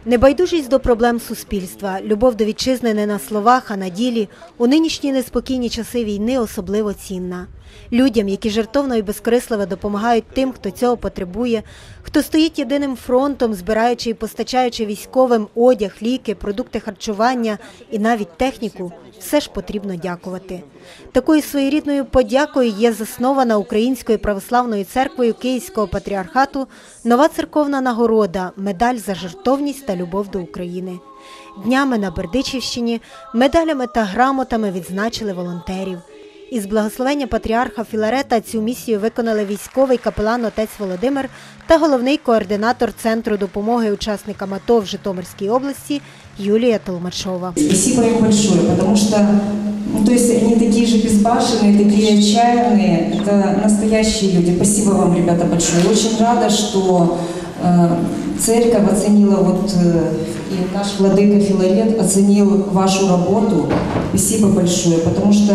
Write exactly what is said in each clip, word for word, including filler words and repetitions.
Небайдужість до проблем суспільства, любов до вітчизни не на словах, а на ділі у нинішні неспокійні часи війни особливо цінна. Людям, які жертовно і безкорисливо допомагають тим, хто цього потребує, хто стоїть єдиним фронтом, збираючи і постачаючи військовим одяг, ліки, продукти харчування і навіть техніку, все ж потрібно дякувати. Такою своєрідною подякою є заснована Українською православною церквою Київського патріархату нова церковна нагорода – медаль за жертовність та любов до України. Днями на Бердичівщині медалями та грамотами відзначили волонтерів. Із благословення патріарха Філарета цю місію виконали військовий капелан отець Володимир та головний координатор Центру допомоги учасникам АТО в Житомирській області Юлія Толмачова. Спасибо им большое, потому что ну, то есть они такие же безбашенные, такие отчаянные, это настоящие люди. Спасибо вам, ребята, большое. Очень рада, что э, церковь оценила, вот э, и наш владыка Филарет оценил вашу работу. Спасибо большое, потому что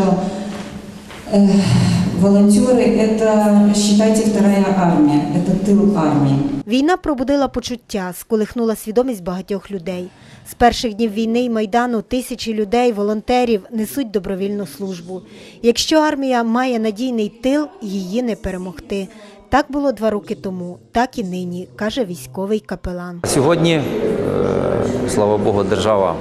волонтери – це, считайте, вторая армія, це тил армії. Війна пробудила почуття, сколихнула свідомість багатьох людей. З перших днів війни і Майдану тисячі людей, волонтерів, несуть добровільну службу. Якщо армія має надійний тил, її не перемогти. Так було два роки тому, так і нині, каже військовий капелан. Сьогодні, слава Богу, держава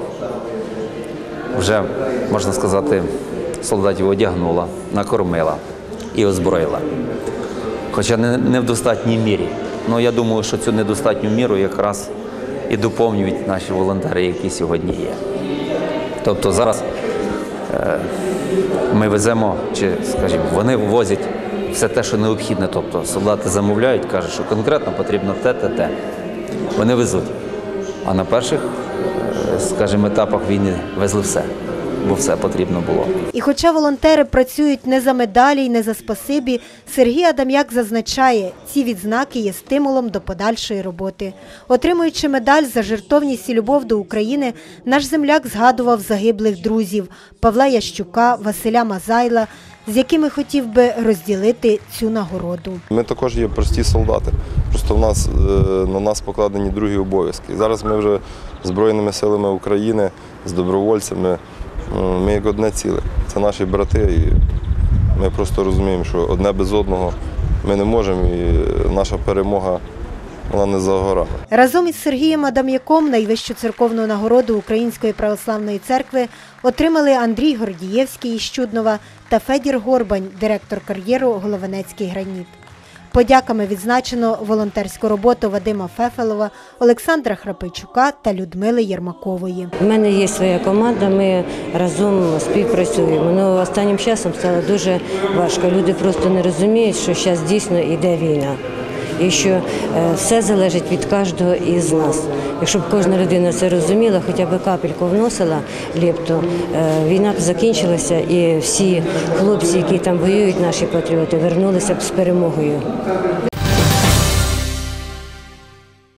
вже, можна сказати, солдатів одягнула, накормила і озброїла. Хоча не в достатній мірі. Ну, я думаю, що цю недостатню міру якраз і доповнюють наші волонтери, які сьогодні є. Тобто зараз е, ми веземо, чи, скажімо, вони ввозять все те, що необхідне. Тобто солдати замовляють, кажуть, що конкретно потрібно те, те, те. Вони везуть. А на перших, е, скажімо, етапах війни везли все. Бо все потрібно було. І хоча волонтери працюють не за медалі й не за спасибі, Сергій Адам'як зазначає, ці відзнаки є стимулом до подальшої роботи. Отримуючи медаль за жертовність і любов до України, наш земляк згадував загиблих друзів Павла Ящука, Василя Мазайла, з якими хотів би розділити цю нагороду. Ми також є прості солдати, просто в нас, на нас покладені другі обов'язки. Зараз ми вже Збройними силами України, з добровольцями, ми як одне ціле. Це наші брати, і ми просто розуміємо, що одне без одного ми не можемо, і наша перемога, вона не за горами. Разом із Сергієм Адам'яком найвищу церковну нагороду Української православної церкви отримали Андрій Гордієвський із Чуднова та Федір Горбань, директор кар'єру «Головенецький граніт». Подяками відзначено волонтерську роботу Вадима Фефелова, Олександра Храпайчука та Людмили Єрмакової. У мене є своя команда, ми разом співпрацюємо. Но останнім часом стало дуже важко. Люди просто не розуміють, що зараз дійсно йде війна. І що все залежить від кожного із нас. Якщо б кожна людина це розуміла, хоча б капельку вносила лепту, війна б закінчилася і всі хлопці, які там воюють, наші патріоти, вернулися б з перемогою.